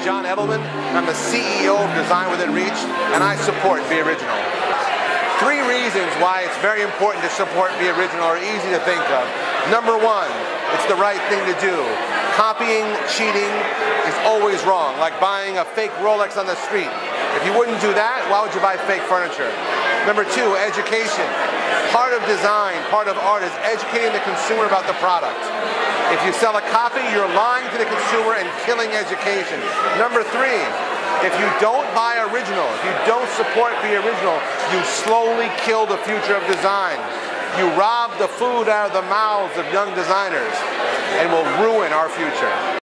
John Edelman. I'm the CEO of Design Within Reach, and I support Be Original. 3 reasons why it's very important to support Be Original are easy to think of. Number 1, it's the right thing to do. Copying, cheating is always wrong, like buying a fake Rolex on the street. If you wouldn't do that, why would you buy fake furniture? Number 2, education. Part of design, part of art is educating the consumer about the product. If you sell a copy, you're lying to the consumer and killing education. Number 3, if you don't buy original, if you don't support Be Original, you slowly kill the future of design. You rob the food out of the mouths of young designers and will ruin our future.